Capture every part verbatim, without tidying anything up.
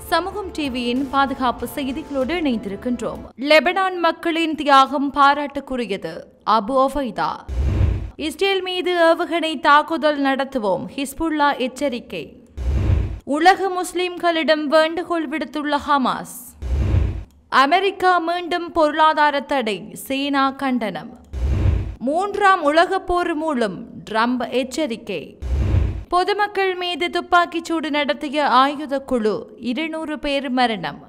சமூகம் டிவியின் பாதுகாப்பு செய்திகளோடு இணைந்திருக்கின்றோம். லெபனான் மக்களின் தியாகம் பாராட்டுக்குரியது. அபு ஒபைதா. இஸ்ரேல் மீது ஏவுகணை தாக்குதல் நடத்துவோம், ஹிஸ்புல்லா எச்சரிக்கை. உலக முஸ்லிம்களிடம் வேண்டுகோள் விடுத்துள்ள ஹமாஸ். அமெரிக்கா மீண்டும் பொருளாதார தடை, சீனா கண்டனம். மூன்றாம் உலகப் போர் மூலம் ட்ரம்ப் எச்சரிக்கை. பொதுமக்கள் மீது துப்பாக்கிச்சூடு நடத்திய ஆயுத குழு, இருநூறு பேர் மரணம்.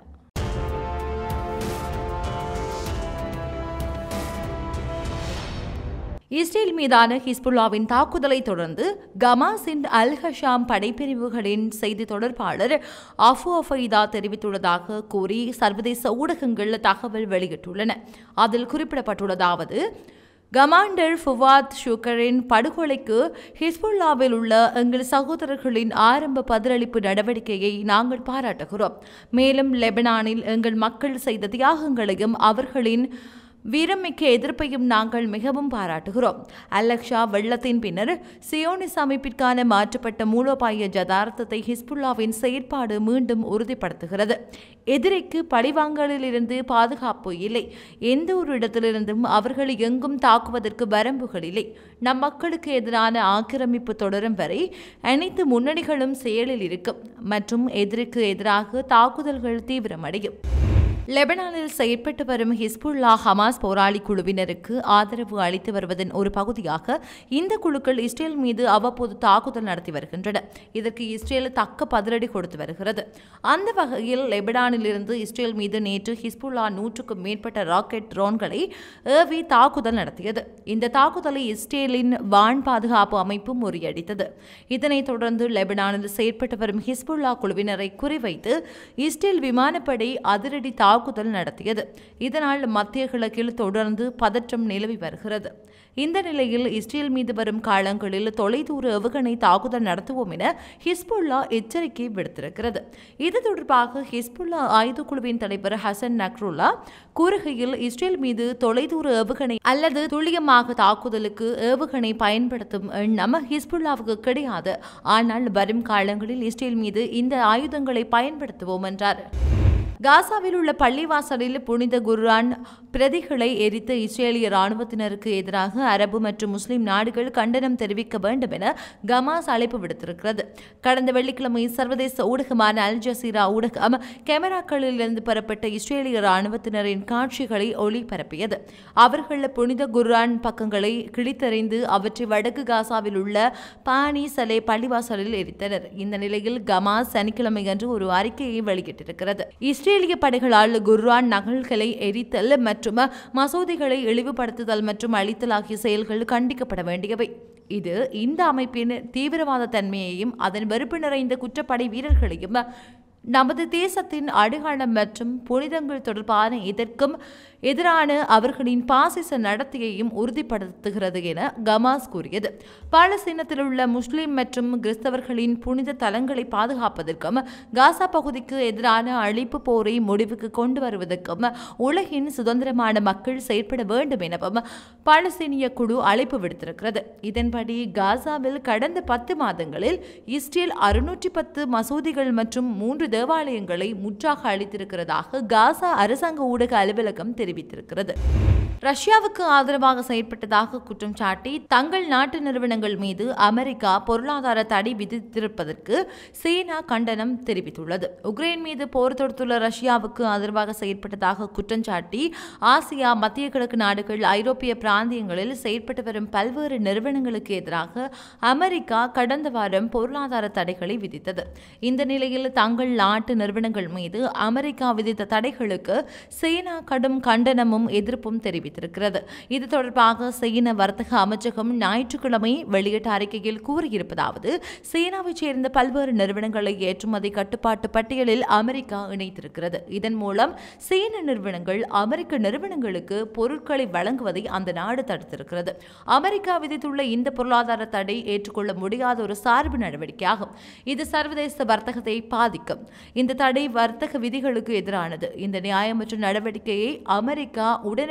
இஸ்ரேல் மீதான ஹிஸ்புல்லாவின் தாக்குதலை தொடர்ந்து கமாஸின் அல் ஹஷாம் படைப்பிரிவுகளின் செய்தி தொடர்பாளர் அபு ஒபைதா தெரிவித்துள்ளதாக கூறி சர்வதேச ஊடகங்கள் தகவல் வெளியிட்டுள்ளன. அதில் குறிப்பிடப்பட்டுள்ளதாவது: கமாண்டர் ஃபுவாத் ஷுக்கரின் படுகொலைக்கு ஹிஸ்புல்லாவில் உள்ள எங்கள் சகோதரர்களின் ஆரம்ப பதிலளிப்பு நடவடிக்கையை நாங்கள் பாராட்டுகிறோம். மேலும் லெபனானில் எங்கள் மக்கள் செய்த தியாகங்களையும் அவர்களின் வீரமிக்க எதிர்ப்பையும் நாங்கள் மிகவும் பாராட்டுகிறோம். அல்-அக்ஸா வெள்ளத்தின் பின்னர் சியோனிச அமைப்பிற்கான மாற்றப்பட்ட மூலோபாய ஜதார்த்தத்தை ஹிஸ்புல்லாவின் செயற்பாடு மீண்டும் உறுதிப்படுத்துகிறது. எதிரிக்கு பழிவாங்கலிலிருந்து பாதுகாப்பு இல்லை. எந்த ஒரு இடத்திலிருந்தும் அவர்கள் எங்கும் தாக்குவதற்கு வரம்புகள் இல்லை. நம் மக்களுக்கு எதிரான ஆக்கிரமிப்பு தொடரும் வரை அனைத்து முன்னணிகளும் செயலில் இருக்கும் மற்றும் எதிரிக்கு எதிராக தாக்குதல்கள் தீவிரமடையும். லெபனானில் செயற்பட்டு வரும் ஹிஸ்புல்லா ஹமாஸ் போராளி குழுவினருக்கு ஆதரவு அளித்து வருவதன் ஒரு பகுதியாக இந்த குழுக்கள் இஸ்ரேல் மீது அவ்வப்போது தாக்குதல் நடத்தி வருகின்றன. இதற்கு இஸ்ரேல் தக்க பதிலடி கொடுத்து வருகிறது. அந்த வகையில் லெபனானிலிருந்து இஸ்ரேல் மீது நேற்று ஹிஸ்புல்லா நூற்றுக்கும் மேற்பட்ட ராக்கெட் ட்ரோன்களை ஏவி தாக்குதல் நடத்தியது. இந்த தாக்குதலை இஸ்ரேலின் வான் பாதுகாப்பு அமைப்பு முறியடித்தது. இதனைத் தொடர்ந்து லெபனானில் செயற்பட்டு வரும் ஹிஸ்புல்லா குழுவினரை குறிவைத்து இஸ்ரேல் விமானப்படை அதிரடி தாக்குதல் நடத்தியது. இதனால் மத்திய கிழக்கில் தொடர்ந்து பதற்றம் நிலவி வருகிறது. இந்த நிலையில் இஸ்ரேல் மீது வரும் காலங்களில் தொலைதூர ஏவுகணை தாக்குதல் நடத்துவோம் என ஹிஸ்புல்லா எச்சரிக்கை விடுத்திருக்கிறது. இது தொடர்பாக ஹிஸ்புல்லா ஆயுத குழுவின் தலைவர் ஹசன் நக்ருல்லா கூறுகையில், இஸ்ரேல் மீது தொலைதூர ஏவுகணை அல்லது துல்லியமாக தாக்குதலுக்கு ஏவுகணை பயன்படுத்தும் எண்ணம் ஹிஸ்புல்லாவுக்கு கிடையாது. ஆனால் வரும் காலங்களில் இஸ்ரேல் மீது இந்த ஆயுதங்களை பயன்படுத்துவோம் என்றார். காசாவில் உள்ள பள்ளிவாசலில் புனித குர்ஆன் பிரதிகளை எரித்த இஸ்ரேலிய ராணுவத்தினருக்கு எதிராக அரபு மற்றும் முஸ்லிம் நாடுகள் கண்டனம் தெரிவிக்க வேண்டும் என கமாஸ் அழைப்பு விடுத்திருக்கிறது. கடந்த வெள்ளிக்கிழமை சர்வதேச ஊடகமான அல் ஜசீரா ஊடகம் கேமராக்களிலிருந்து பெறப்பட்ட இஸ்ரேலிய ராணுவத்தினரின் காட்சிகளை ஒளிபரப்பியது. அவர்கள் புனித குர்ஆன் பக்கங்களை கிழித்தறிந்து அவற்றை வடக்கு காசாவில் உள்ள பானி சலே பள்ளிவாசலில் எரித்தனர். இந்த நிலையில் கமாஸ் சனிக்கிழமையன்று ஒரு அறிக்கையை வெளியிட்டிருக்கிறது. இஸ்ரேலிய படைகளால் குர்ஆன் நகல்களை எரித்தல் மற்றும் மசூதிகளை இழிவுபடுத்துதல் மற்றும் அழித்தல் ஆகிய செயல்கள் கண்டிக்கப்பட வேண்டியவை. இது இந்த அமைப்பின் தீவிரவாத தன்மையையும் அதன் வெறுப்பு நிறைந்த குற்றப்படை வீரர்களையும் நமது தேசத்தின் அடையாளம் மற்றும் புனிதங்கள் தொடர்பான இதற்கும் எதிரான அவர்களின் பாசிச நடத்தையையும் உறுதிப்படுத்துகிறது என கமாஸ் கூறியது. பாலஸ்தீனத்தில் உள்ள முஸ்லிம் மற்றும் கிறிஸ்தவர்களின் புனித தலங்களை பாதுகாப்பதற்கும் காசா பகுதிக்கு எதிரான அழிப்பு போரை முடிவுக்கு கொண்டு வருவதற்கும் உலகின் சுதந்திரமான மக்கள் செயற்பட வேண்டும் எனவும் பாலஸ்தீனிய குழு அழைப்பு விடுத்திருக்கிறது. இதன்படி காசாவில் கடந்த பத்து மாதங்களில் இஸ்ரேல் அறுநூற்றி பத்து மசூதிகள் மற்றும் மூன்று தேவாலயங்களை முற்றாக அளித்திருக்கிறதாக காசா அரசாங்க ஊடக அலுவலகம் தெரிவித்திருக்கிறது. ரஷ்யாவுக்கு ஆதரவாக செயற்பட்டதாக குற்றம் சாட்டி தங்கள் நாட்டு நிறுவனங்கள் மீது அமெரிக்கா பொருளாதார தடை விதித்திருப்பதற்கு சீனா கண்டனம் தெரிவித்துள்ளது. உக்ரைன் மீது போர் தொடுத்துள்ள ரஷ்யாவுக்கு ஆதரவாக செயற்பட்டதாக குற்றம் சாட்டி ஆசியா, மத்திய கிழக்கு நாடுகள், ஐரோப்பிய பிராந்தியங்களில் செயற்பட்டு வரும் பல்வேறு நிறுவனங்களுக்கு எதிராக அமெரிக்கா கடந்த வாரம் பொருளாதார தடைகளை விதித்தது. இந்த நிலையில் தங்கள் நாட்டு நிறுவனங்கள் மீது அமெரிக்கா விதித்த தடைகளுக்கு சீனா கடும் கண்டனமும் எதிர்ப்பும் தெரிவித்தது. இது தொடர்பாக சீன வர்த்தக அமைச்சகம் ஞாயிற்றுக்கிழமை வெளியிட்ட அறிக்கையில் கூறியிருப்பதாவது: சீனாவைச் சேர்ந்த பல்வேறு நிறுவனங்களை ஏற்றுமதி கட்டுப்பாட்டு பட்டியலில் அமெரிக்கா இணைத்திருக்கிறது. இதன் மூலம் சீன நிறுவனங்கள் அமெரிக்க நிறுவனங்களுக்கு பொருட்களை வழங்குவதை அந்த நாடு தடுத்திருக்கிறது. அமெரிக்கா விதித்துள்ள இந்த பொருளாதார தடை ஏற்றுக்கொள்ள முடியாத ஒரு சார்பு நடவடிக்கையாகும். இது சர்வதேச வர்த்தகத்தை பாதிக்கும். இந்த தடை வர்த்தக விதிகளுக்கு எதிரானது. இந்த நியாயமற்ற நடவடிக்கையை அமெரிக்கா உடனடியாக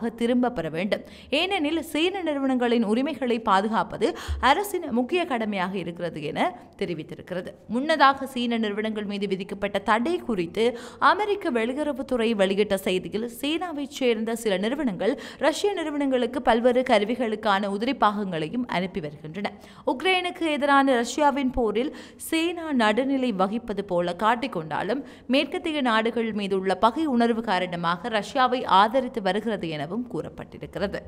உடனடியாக திரும்ப பெற வேண்டும். ஏனெனில் சீன நிறுவனங்களின் உரிமைகளை பாதுகாப்பது அரசின் முக்கிய கடமையாக இருக்கிறது என தெரிவித்திருக்கிறது. முன்னதாக சீன நிறுவனங்கள் மீது விதிக்கப்பட்ட தடை குறித்து அமெரிக்க வெளியுறவுத்துறை வெளியிட்ட செய்தியில் சீனாவைச் சேர்ந்த சில நிறுவனங்கள் ரஷ்ய நிறுவனங்களுக்கு பல்வேறு கருவிகளுக்கான உதிரி பாகங்களையும் அனுப்பி வருகின்றன. உக்ரைனுக்கு எதிரான ரஷ்யாவின் போரில் சீனா நடுநிலை வகிப்பது போல காட்டிக்கொண்டாலும் மேற்கத்திய நாடுகள் மீதுள்ள பகை உணர்வு காரணமாக ரஷ்யாவை ஆதரித்து வருகிறது எனவும் கூறப்பட்டிருக்கிறது.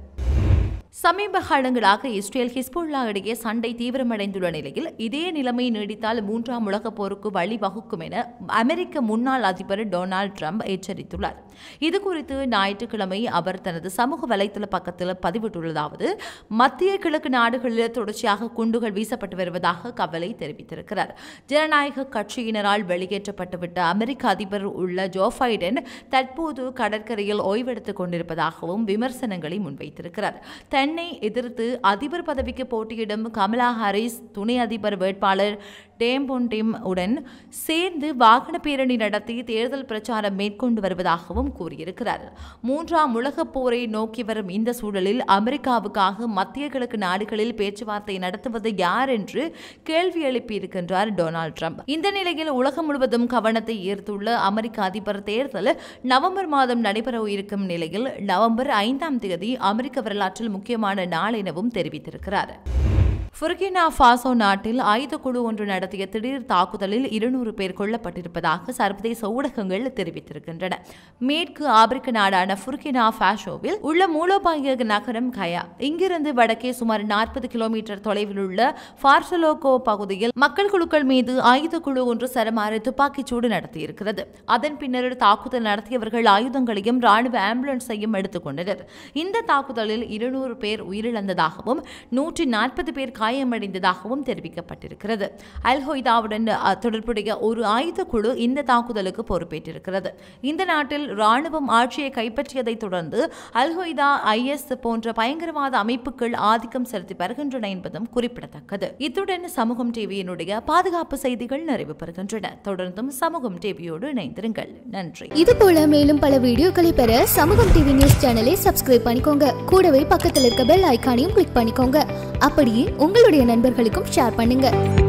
சமீப காலங்களாக இஸ்ரேல் ஹிஸ்புல்லா இடையே சண்டை தீவிரமடைந்துள்ள நிலையில் இதே நிலைமை நீடித்தால் மூன்றாம் உலகப் போருக்கு வழிவகுக்கும் என அமெரிக்க முன்னாள் அதிபர் டொனால்டு டிரம்ப் எச்சரித்துள்ளார். இதுகுறித்து ஞாயிற்றுக்கிழமை அவர் தனது சமூக வலைதள பக்கத்தில் பதிவிட்டுள்ளதாவது, மத்திய கிழக்கு நாடுகளில் தொடர்ச்சியாக குண்டுகள் வீசப்பட்டு வருவதாக கவலை தெரிவித்திருக்கிறார். ஜனநாயக கட்சியினரால் வெளியேற்றப்பட்டுவிட்ட அமெரிக்க அதிபர் உள்ள ஜோ பைடன் தற்போது கடற்கரையில் ஓய்வெடுத்துக் கொண்டிருப்பதாகவும் விமர்சனங்களை முன்வைத்திருக்கிறார். தன்னை எதிர்த்து அதிபர் பதவிக்கு போட்டியிடும் கமலா ஹாரிஸ் துணை அதிபர் வேட்பாளர் டேம்போன்டிம் உடன் சேர்ந்து வாகன பேரணி நடத்தி தேர்தல் பிரச்சாரம் மேற்கொண்டு வருவதாகவும் கூறியிருக்கிறார். மூன்றாம் உலகப் போரை நோக்கி வரும் இந்த சூழலில் அமெரிக்காவுக்காக மத்திய கிழக்கு நாடுகளில் பேச்சுவார்த்தை நடத்துவது யார் என்று கேள்வி எழுப்பியிருக்கின்றார் டொனால்டு டிரம்ப். இந்த நிலையில் உலகம் முழுவதும் கவனத்தை ஈர்த்துள்ள அமெரிக்க அதிபர் தேர்தல் நவம்பர் மாதம் நடைபெற இருக்கும் நிலையில் நவம்பர் ஐந்தாம் தேதி அமெரிக்க வரலாற்றில் முக்கியமான நாள் எனவும் தெரிவித்திருக்கிறார். புர்கினா ஃபாசோ நாட்டில் ஆயுத குழு ஒன்று நடத்திய திடீர் தாக்குதலில் இருநூறு பேர் கொல்லப்பட்டிருப்பதாக சர்வதேச ஊடகங்கள் தெரிவித்திருக்கின்றன. மேற்கு ஆப்பிரிக்க நாடான புர்கினா ஃபாசோவில் உள்ள மூலோபாய நகரம் கயா, இங்கிருந்து வடக்கே சுமார் நாற்பது கிலோமீட்டர் தொலைவில் உள்ள பார்சலோகோ பகுதியில் மக்கள் குழுக்கள் மீது ஆயுத குழு ஒன்று சரமாரி துப்பாக்கிச்சூடு நடத்தியிருக்கிறது. அதன் பின்னர் தாக்குதல் நடத்தியவர்கள் ஆயுதங்களையும் ராணுவ ஆம்புலன்ஸையும் எடுத்துக் கொண்டனர். இந்த தாக்குதலில் இருநூறு பேர் உயிரிழந்ததாகவும் நூற்றி நாற்பது பேர் காயமடைந்ததாகவும் தெரிவிக்கப்பட்டிருக்கிறது. அல் கொய்தாவுடன் தொடர்புடைய ஒரு ஆயுத குழு இந்த தாக்குதலுக்கு பொறுப்பேற்றிருக்கிறது. இந்த நாட்டில் ராணுவம் ஆட்சியை கைப்பற்றியதை தொடர்ந்து அல் கொய்தா, ஐ எஸ் போன்ற பயங்கரவாத அமைப்புகள் ஆதிக்கம் செலுத்தி வருகின்றன என்பதும் குறிப்பிடத்தக்கது. இத்துடன் சமூகம் டிவியினுடைய பாதுகாப்பு செய்திகள் நிறைவு பெறுகின்றன. தொடர்ந்தும் சமூகம் டிவியோடு இணைந்திருங்கள். நன்றி. இதுபோல மேலும் பல வீடியோக்களை பெற சமூகம் டிவி நியூஸ் சேனலை சப்ஸ்கிரைப் பண்ணிக்கோங்க. கூடவே பக்கத்தில் இருக்க பெல் ஐகானையும் கிளிக் பண்ணிக்கோங்க. அப்படியே உங்களுடைய நண்பர்களுக்கும் ஷேர் பண்ணுங்க.